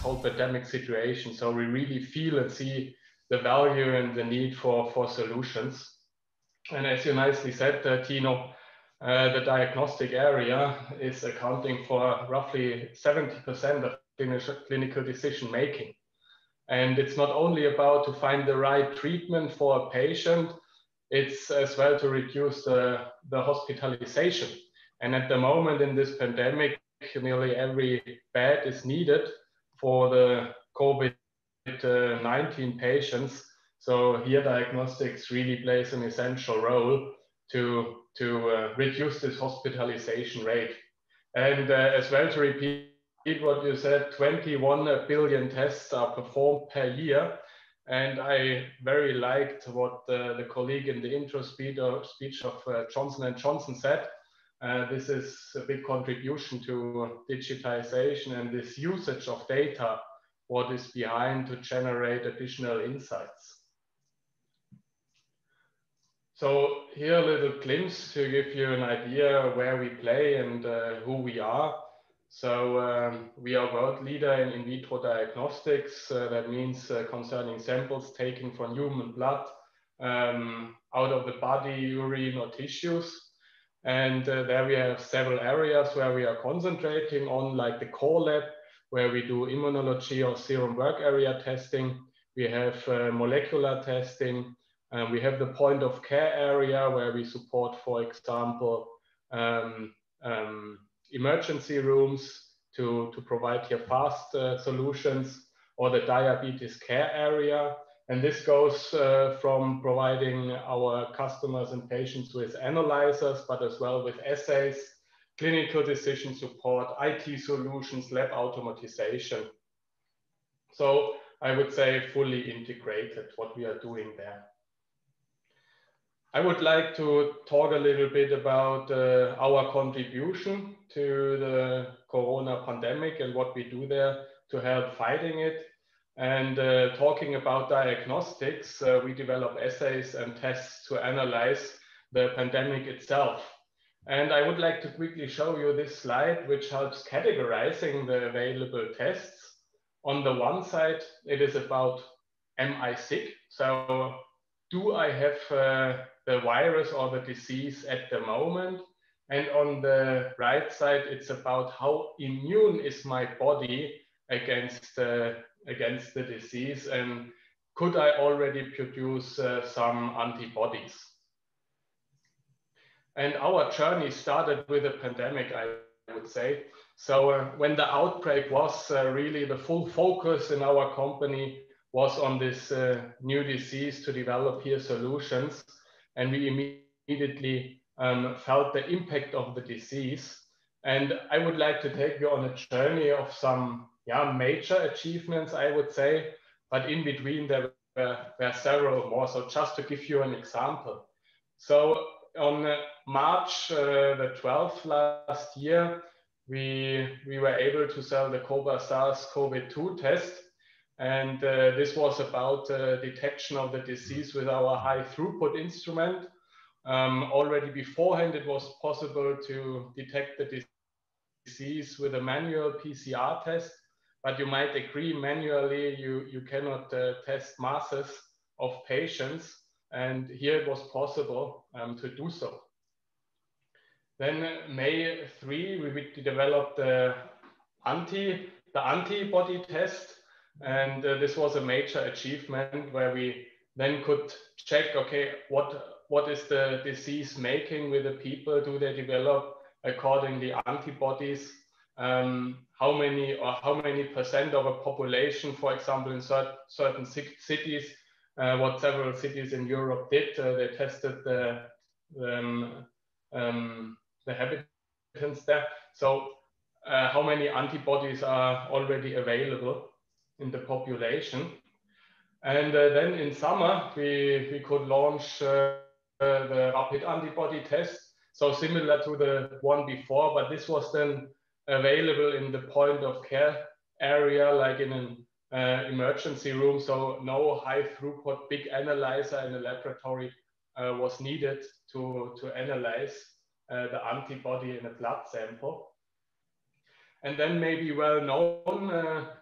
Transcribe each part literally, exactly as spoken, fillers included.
whole pandemic situation. So we really feel and see the value and the need for, for solutions. And as you nicely said, uh, Tino, uh, the diagnostic area is accounting for roughly seventy percent of clinical decision making. And it's not only about to find the right treatment for a patient, it's as well to reduce the, the hospitalization. And at the moment in this pandemic, nearly every bed is needed for the COVID nineteen patients. So here diagnostics really plays an essential role to, to uh, reduce this hospitalization rate. And uh, as well to repeat what you said, twenty-one billion tests are performed per year. And I very liked what uh, the colleague in the intro speech of, speech of uh, Johnson and Johnson said. Uh, this is a big contribution to digitization and this usage of data, what is behind to generate additional insights. So here a little glimpse to give you an idea where we play and uh, who we are. So um, we are world leader in in vitro diagnostics. Uh, that means uh, concerning samples taken from human blood, um, out of the body, urine or tissues. And uh, there we have several areas where we are concentrating on, like the core lab, where we do immunology or serum work area testing. We have uh, molecular testing. Uh, we have the point of care area where we support, for example, um, um, emergency rooms to, to provide here fast uh, solutions, or the diabetes care area. And this goes uh, from providing our customers and patients with analyzers, but as well with assays, clinical decision support, I T solutions, lab automatization. So I would say fully integrated what we are doing there. I would like to talk a little bit about uh, our contribution to the Corona pandemic and what we do there to help fighting it. And uh, talking about diagnostics, uh, we develop assays and tests to analyze the pandemic itself. And I would like to quickly show you this slide, which helps categorizing the available tests. On the one side, it is about, am I sick? So do I have uh, the virus or the disease at the moment? And on the right side, it's about how immune is my body against, uh, against the disease, and could I already produce uh, some antibodies? And our journey started with a pandemic, I would say. So uh, when the outbreak was, uh, really the full focus in our company was on this uh, new disease to develop here solutions. And we immediately um, felt the impact of the disease. And I would like to take you on a journey of some yeah, major achievements, I would say, but in between there were, were several more. So just to give you an example. So on uh, March uh, the twelfth last year, we, we were able to sell the Cobas SARS CoV two test. And uh, this was about uh, detection of the disease with our high throughput instrument. Um, already beforehand, it was possible to detect the disease with a manual P C R test, but you might agree manually you, you cannot uh, test masses of patients. And here it was possible um, to do so. Then May third, we developed the, anti, the antibody test. And uh, this was a major achievement where we then could check, okay, what, what is the disease making with the people? Do they develop accordingly antibodies? Um, how many or how many percent of a population, for example, in cert certain cities, uh, what several cities in Europe did, uh, they tested the, um, um, the inhabitants there. So uh, how many antibodies are already available in the population. And uh, then in summer, we, we could launch uh, the rapid antibody test. So similar to the one before, but this was then available in the point of care area, like in an uh, emergency room. So no high throughput big analyzer in a laboratory uh, was needed to, to analyze uh, the antibody in a blood sample. And then maybe well known, uh,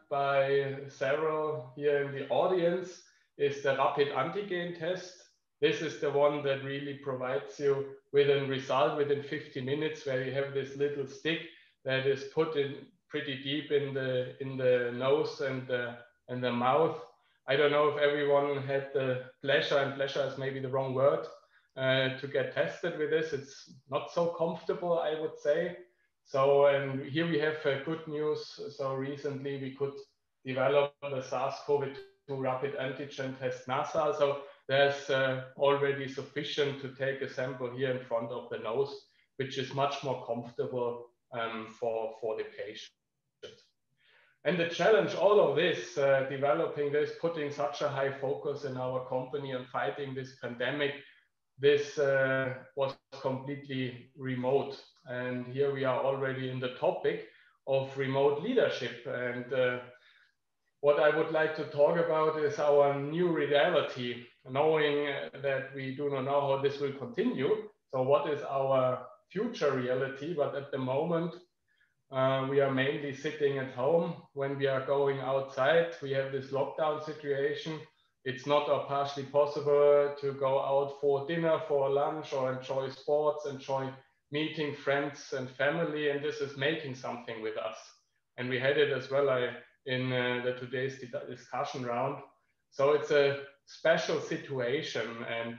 by several here in the audience is the rapid antigen test. This is the one that really provides you with a result within fifty minutes, where you have this little stick that is put in pretty deep in the in the nose and the, and the mouth. I don't know if everyone had the pleasure, and pleasure is maybe the wrong word, uh, to get tested with this. It's not so comfortable, I would say. So, and here we have uh, good news. So recently we could develop the SARS CoV two rapid antigen test nasal. So there's uh, already sufficient to take a sample here in front of the nose, which is much more comfortable um, for, for the patient. And the challenge, all of this, uh, developing this, putting such a high focus in our company on fighting this pandemic, this uh, was completely remote. And here we are already in the topic of remote leadership. And uh, what I would like to talk about is our new reality, knowing that we do not know how this will continue. So what is our future reality? But at the moment, uh, we are mainly sitting at home. When we are going outside, we have this lockdown situation. It's not or partially possible to go out for dinner, for lunch, or enjoy sports, enjoy meeting friends and family. And this is making something with us. And we had it as well I, in uh, the today's discussion round. So it's a special situation. And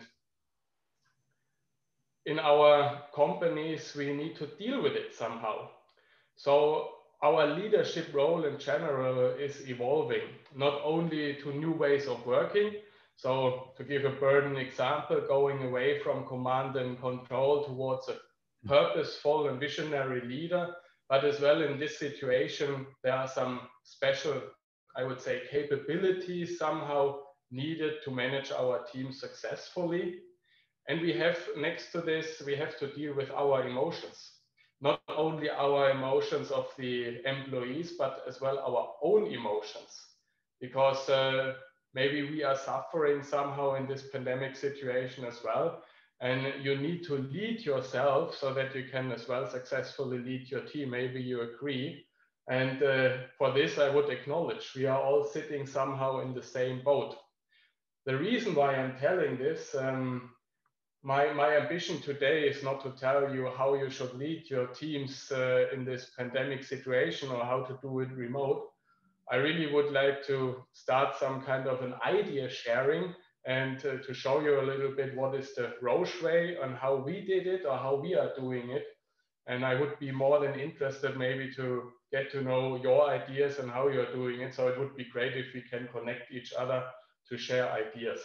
in our companies, we need to deal with it somehow. So our leadership role in general is evolving, not only to new ways of working. So to give a burden example, going away from command and control towards a purposeful and visionary leader, but as well in this situation, there are some special, I would say, capabilities somehow needed to manage our team successfully. And we have, next to this, we have to deal with our emotions. Not only our emotions of the employees, but as well our own emotions. Because uh, maybe we are suffering somehow in this pandemic situation as well. And you need to lead yourself so that you can as well successfully lead your team. Maybe you agree. And uh, for this, I would acknowledge we are all sitting somehow in the same boat. The reason why I'm telling this, um, My, my ambition today is not to tell you how you should lead your teams uh, in this pandemic situation or how to do it remote. I really would like to start some kind of an idea sharing and uh, to show you a little bit what is the Roche way and how we did it or how we are doing it. And I would be more than interested maybe to get to know your ideas and how you're doing it. So it would be great if we can connect each other to share ideas.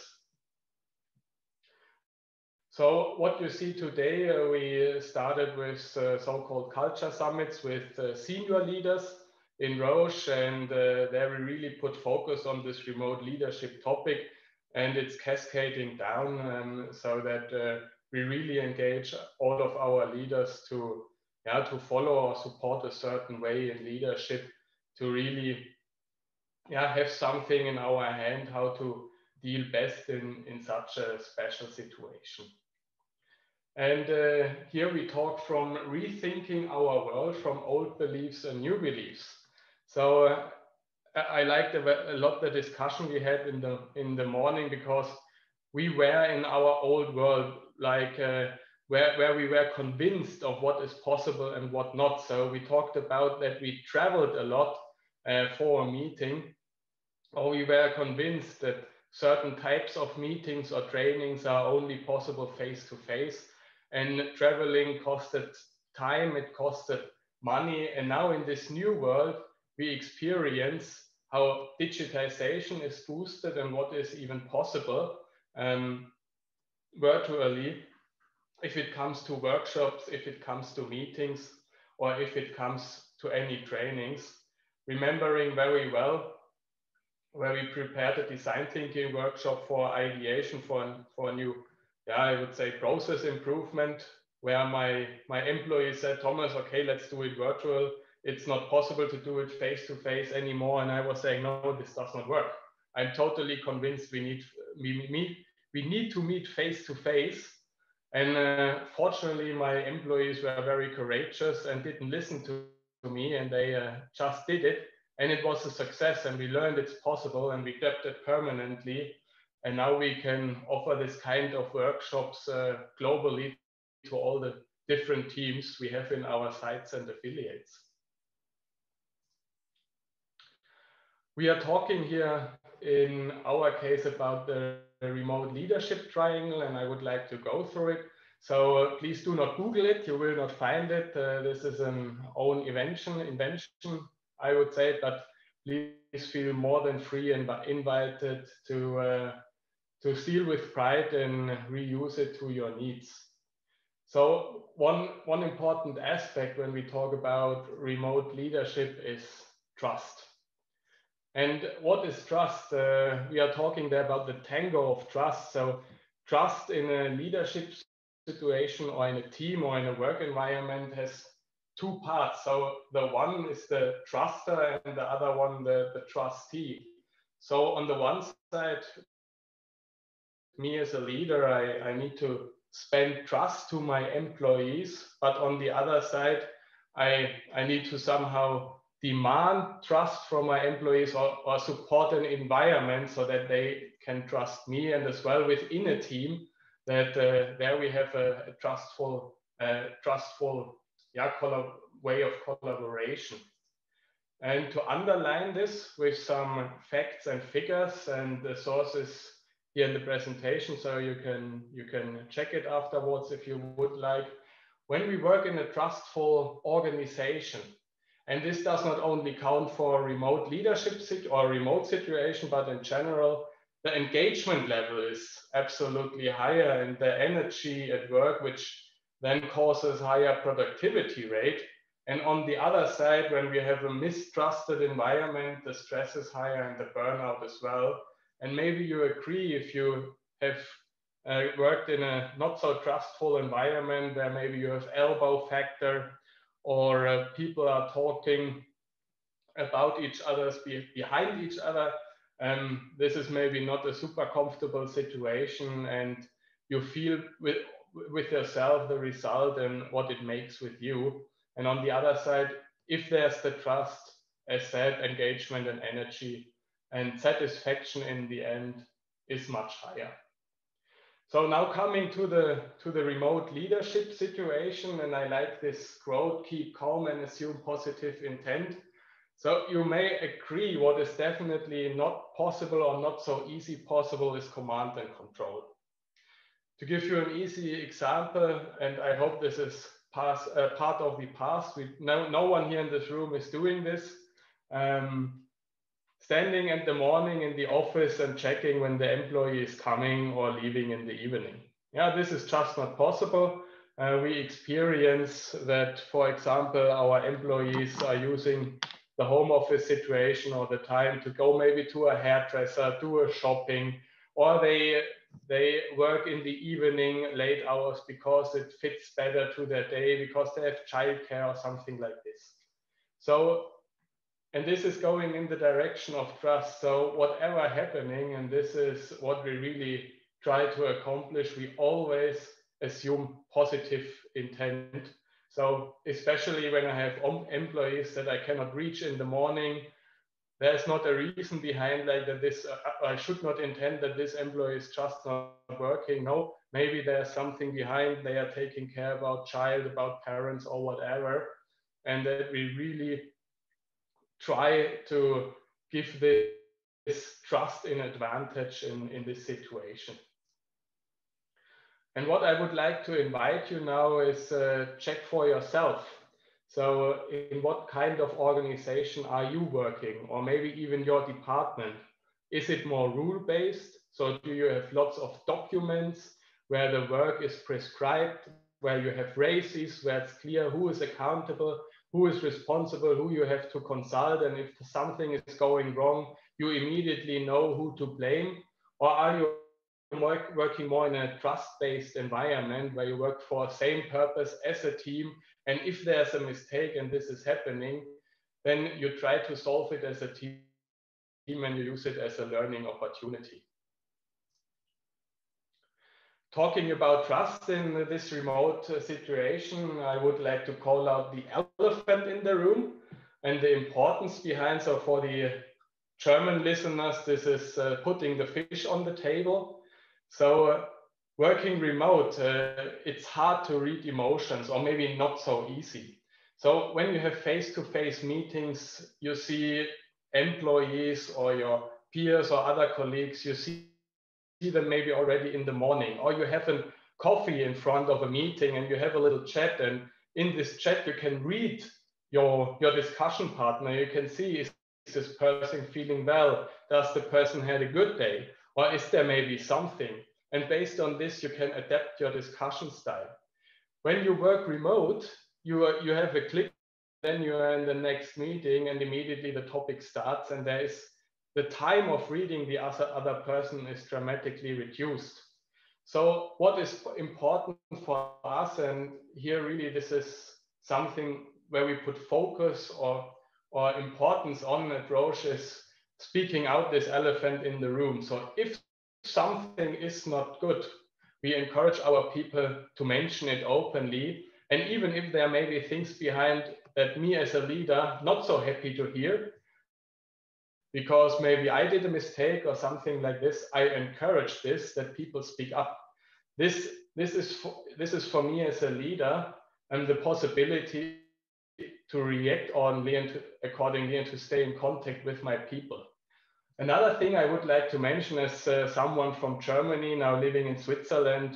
So what you see today, uh, we started with uh, so-called culture summits with uh, senior leaders in Roche, and uh, there we really put focus on this remote leadership topic, and it's cascading down um, so that uh, we really engage all of our leaders to, yeah, to follow or support a certain way in leadership, to really, yeah, have something in our hand how to deal best in, in such a special situation. And uh, here we talk from rethinking our world from old beliefs and new beliefs. So uh, I liked a lot the discussion we had in the in the morning, because we were in our old world, like uh, where, where we were convinced of what is possible and what not. So we talked about that we traveled a lot uh, for a meeting, or we were convinced that certain types of meetings or trainings are only possible face to face. And traveling costed time, it costed money. And now in this new world, we experience how digitization is boosted and what is even possible um, virtually, if it comes to workshops, if it comes to meetings, or if it comes to any trainings. Remembering very well where we prepared a design thinking workshop for ideation for, for a new, yeah, I would say process improvement, where my, my employee said, Thomas, okay, let's do it virtual. It's not possible to do it face to face anymore. And I was saying, no, this does not work. I'm totally convinced we need, we, meet, we need to meet face to face. And uh, fortunately, my employees were very courageous and didn't listen to me, and they uh, just did it. And it was a success, and we learned it's possible, and we kept it permanently. And now we can offer this kind of workshops uh, globally to all the different teams we have in our sites and affiliates. We are talking here in our case about the remote leadership triangle, and I would like to go through it. So uh, please do not Google it, you will not find it. Uh, this is an own invention, invention, I would say, but please feel more than free and invited to, uh, to steal with pride and reuse it to your needs. So one, one important aspect when we talk about remote leadership is trust. And what is trust? Uh, we are talking there about the tango of trust. So trust in a leadership situation or in a team or in a work environment has two parts. So the one is the truster and the other one, the, the trustee. So on the one side, me as a leader, I, I need to spend trust to my employees, but on the other side, I, I need to somehow demand trust from my employees or, or support an environment so that they can trust me, and as well within a team that uh, there we have a, a trustful, uh, trustful yeah, way of collaboration. And to underline this with some facts and figures and the sources here in the presentation, so you can, you can check it afterwards if you would like. When we work in a trustful organization, and this does not only count for remote leadership or remote situation, but in general, the engagement level is absolutely higher, and the energy at work, which then causes higher productivity rate. And on the other side, when we have a mistrusted environment, the stress is higher and the burnout as well. And maybe you agree if you have uh, worked in a not so trustful environment where maybe you have elbow factor, or uh, people are talking about each other's be behind each other. Um, this is maybe not a super comfortable situation, and you feel with, with yourself the result and what it makes with you. And on the other side, if there's the trust, as said, engagement and energy and satisfaction in the end is much higher. So now coming to the, to the remote leadership situation, and I like this quote, keep calm and assume positive intent. So you may agree what is definitely not possible or not so easy possible is command and control. To give you an easy example, and I hope this is past, uh, part of the past, we, no, no one here in this room is doing this. Um, standing in the morning in the office and checking when the employee is coming or leaving in the evening. Yeah, this is just not possible. Uh, we experience that, for example, our employees are using the home office situation or the time to go maybe to a hairdresser, do a shopping, or they, they work in the evening late hours because it fits better to their day, because they have childcare or something like this. So, and this is going in the direction of trust. So whatever happening, and this is what we really try to accomplish, we always assume positive intent. So especially when I have employees that I cannot reach in the morning, there's not a reason behind like that this, uh, I should not intend that this employee is just not working. No, maybe there's something behind. They are taking care about child, about parents or whatever. And that we really try to give this, this trust in advantage in, in this situation. And what I would like to invite you now is uh, check for yourself. So in what kind of organization are you working, or maybe even your department? Is it more rule-based? So do you have lots of documents where the work is prescribed, where you have races, where it's clear who is accountable, who is responsible, who you have to consult, and if something is going wrong, you immediately know who to blame? Or are you working more in a trust-based environment where you work for the same purpose as a team, and if there's a mistake and this is happening, then you try to solve it as a team and you use it as a learning opportunity. Talking about trust in this remote situation, I would like to call out the elephant in the room. and the importance behind. So for the German listeners, this is uh, putting the fish on the table. So uh, working remote, uh, it's hard to read emotions, or maybe not so easy. So when you have face-to-face meetings, you see employees or your peers or other colleagues, you see them maybe already in the morning, or you have a coffee in front of a meeting and you have a little chat, and in this chat you can read your, your discussion partner. You can see, is this person feeling well? Does the person had a good day? Or is there maybe something? And based on this, you can adapt your discussion style. When you work remote, you, are, you have a click, then you are in the next meeting and immediately the topic starts, and there is the time of reading the other, other person is dramatically reduced. So what is important for us, and here really this is something where we put focus or, or importance on at Roche, is speaking out this elephant in the room. So if something is not good, we encourage our people to mention it openly. And even if there may be things behind that me as a leader not so happy to hear, because maybe I did a mistake or something like this, I encourage this, that people speak up. This, this, is, for, this is for me as a leader, and the possibility to react only and to, accordingly, and to stay in contact with my people. Another thing I would like to mention as uh, someone from Germany now living in Switzerland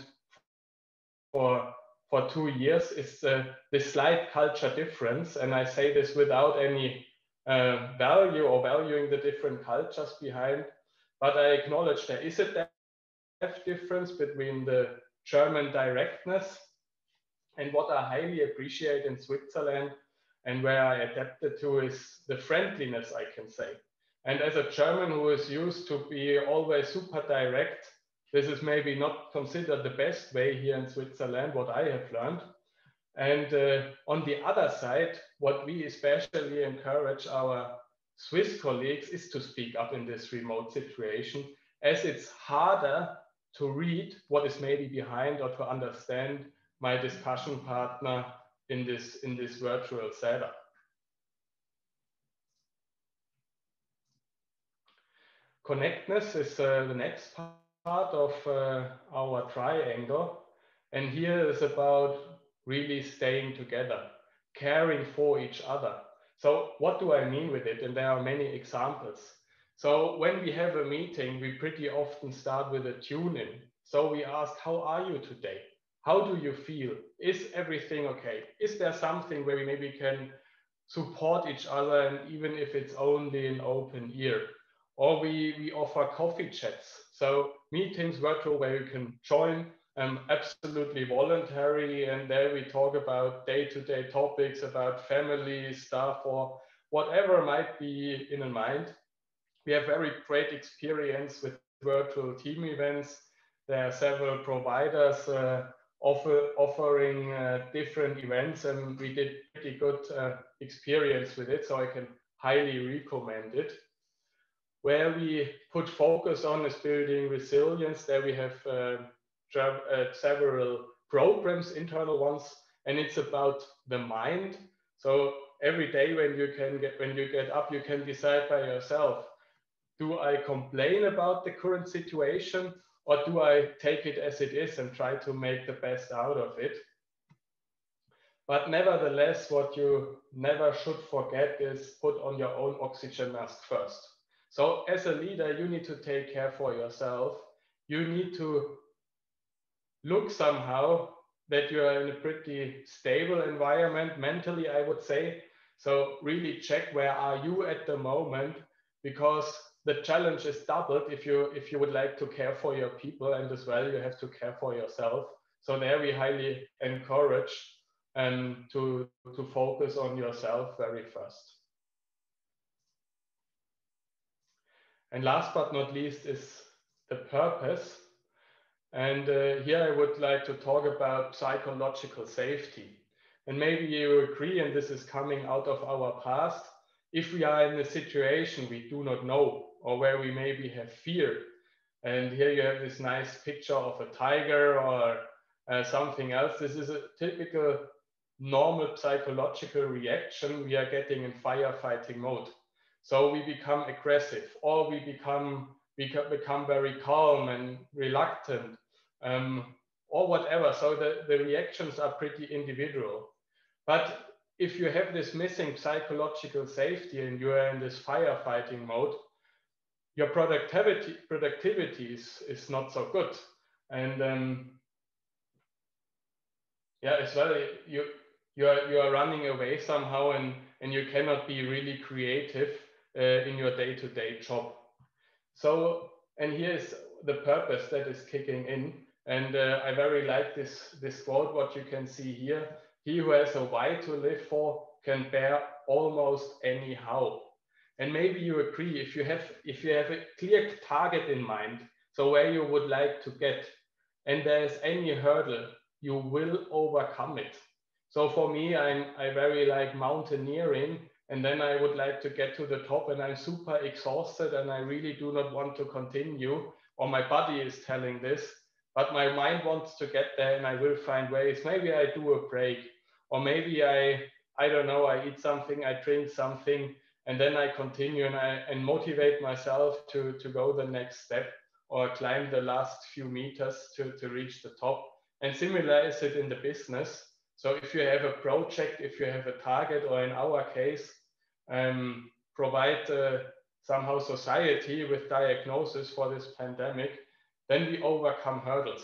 for, for two years is uh, the slight culture difference. And I say this without any uh, value or valuing the different cultures behind, but I acknowledge there is a depth difference between the German directness and what I highly appreciate in Switzerland, and where I adapted to, is the friendliness, I can say. And as a German who is used to be always super direct, this is maybe not considered the best way here in Switzerland, what I have learned. And uh, on the other side, what we especially encourage our Swiss colleagues is to speak up in this remote situation, as it's harder to read what is maybe behind or to understand my discussion partner in this, in this virtual setup. Connectness is uh, the next part of uh, our triangle. And here is about really staying together, caring for each other. So what do I mean with it? And there are many examples. So when we have a meeting, we pretty often start with a tune-in. So we ask, how are you today? How do you feel? Is everything okay? Is there something where we maybe can support each other, and even if it's only an open ear? Or we, we offer coffee chats. So meetings virtual where you can join, um, absolutely voluntary, and there we talk about day-to-day topics, about family stuff, or whatever might be in mind. We have very great experience with virtual team events. There are several providers uh, offer, offering uh, different events, and we did pretty good uh, experience with it, so I can highly recommend it. Where we put focus on is building resilience. There we have uh, uh, several programs, internal ones, and it's about the mind. So every day when you can get, when you get up, you can decide by yourself, do I complain about the current situation, or do I take it as it is and try to make the best out of it? But nevertheless, what you never should forget is put on your own oxygen mask first. So as a leader, you need to take care for yourself. You need to look somehow that you are in a pretty stable environment mentally, I would say. So really check where are you at the moment, because the challenge is doubled if you if you would like to care for your people, and as well you have to care for yourself. So there we highly encourage um, to, to focus on yourself very first. And last but not least is the purpose. And uh, here I would like to talk about psychological safety. And maybe you agree, and this is coming out of our past, if we are in a situation we do not know, or where we maybe have fear. And here you have this nice picture of a tiger or uh, something else. This is a typical normal psychological reaction, we are getting in firefighting mode. So we become aggressive, or we become we become very calm and reluctant, um, or whatever. So the, the reactions are pretty individual. But if you have this missing psychological safety and you are in this firefighting mode, your productivity productivity is, is not so good. And um, yeah, as well, you you are you are running away somehow, and and you cannot be really creative uh, in your day-to-day job. So, and here's the purpose that is kicking in. And uh, I very like this this quote. What you can see here: "He who has a why to live for can bear almost anyhow." And maybe you agree, if you have if you have a clear target in mind, so where you would like to get, and there's any hurdle, you will overcome it. So for me, I'm I very like mountaineering, and then I would like to get to the top, and I'm super exhausted, and I really do not want to continue, or my body is telling this, but my mind wants to get there, and I will find ways. Maybe I do a break, or maybe I I don't know, I eat something, I drink something, and then I continue and I and motivate myself to to go the next step, or climb the last few meters to, to reach the top. And similar is it in the business. So if you have a project, if you have a target, or in our case, um, provide uh, somehow society with diagnosis for this pandemic, then we overcome hurdles.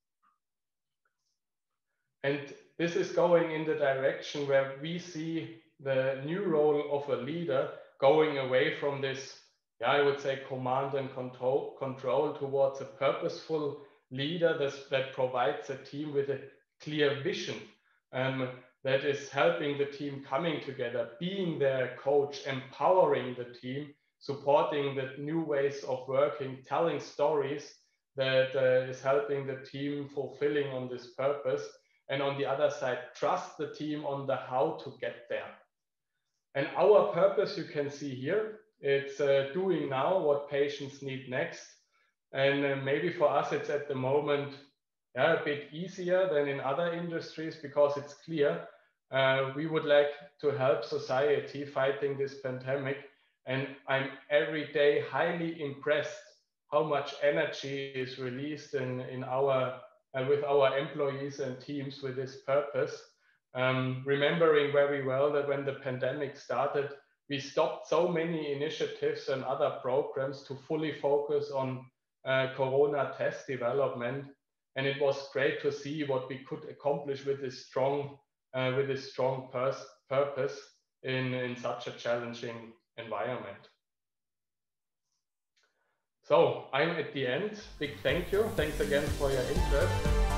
And this is going in the direction where we see the new role of a leader going away from this, yeah, I would say, command and control, control towards a purposeful leader that, that provides a team with a clear vision, um, that is helping the team coming together, being their coach, empowering the team, supporting the new ways of working, telling stories that uh, is helping the team fulfilling on this purpose. And on the other side, trust the team on the how to get there. And our purpose, you can see here, it's uh, doing now what patients need next. And uh, maybe for us, it's at the moment yeah, a bit easier than in other industries, because it's clear uh, we would like to help society fighting this pandemic. And I'm every day highly impressed how much energy is released in, in our uh, with our employees and teams with this purpose. Um, remembering very well that when the pandemic started, we stopped so many initiatives and other programs to fully focus on uh, Corona test development. And it was great to see what we could accomplish with this strong, uh, with this strong purpose in, in such a challenging environment. So I'm at the end. Big thank you. Thanks again for your interest.